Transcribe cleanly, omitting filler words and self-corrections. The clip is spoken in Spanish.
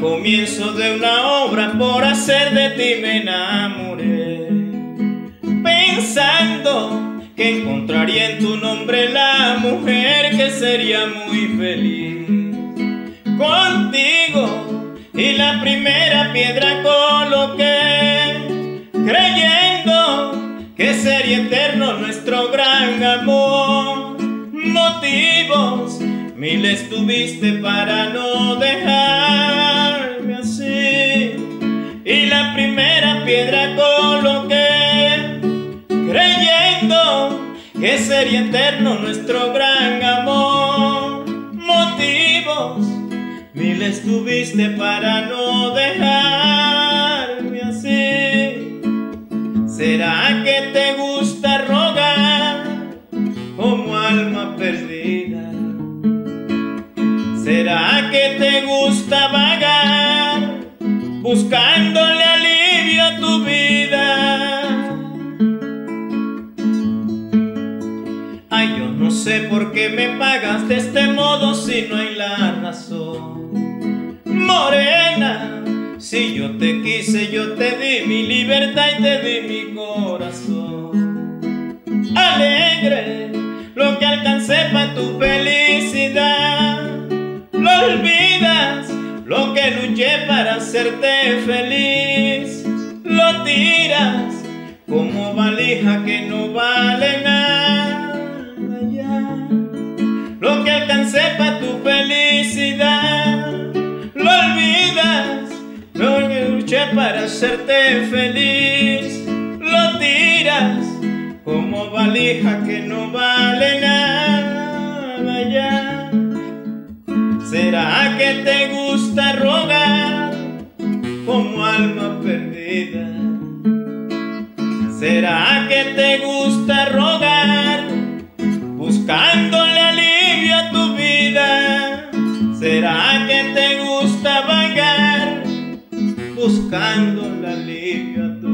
comienzo de una obra, por hacer de ti me enamoré, pensando que encontraría en tu nombre la mujer que sería muy feliz contigo, y la primera piedra coloqué, creyendo que sería eterno nuestro gran amor. Motivos miles tuviste para no dejarme así, y la primera piedra coloqué, creyendo que sería eterno nuestro gran amor. Motivos miles tuviste para no dejarme así. ¿Será que te gusta rogar como alma perdida? ¿Será que te gusta vagar buscándole alivio a tu vida? Ay, yo no sé por qué me pagas de este modo si no hay la razón. Morena, si yo te quise, yo te di mi libertad y te di mi corazón. Alegre, lo que alcancé para tu felicidad. Lo olvidas, lo que luché para hacerte feliz. Lo tiras como valija que no vale nada ya. Lo que alcancé para tu felicidad. Lo olvidas, lo que luché para hacerte feliz. Lo tiras como valija que no vale nada ya. ¿Será que te gusta rogar como alma perdida? ¿Será que te gusta rogar buscándole alivio a tu vida? ¿Será que te gusta vagar buscándole alivio a tu vida?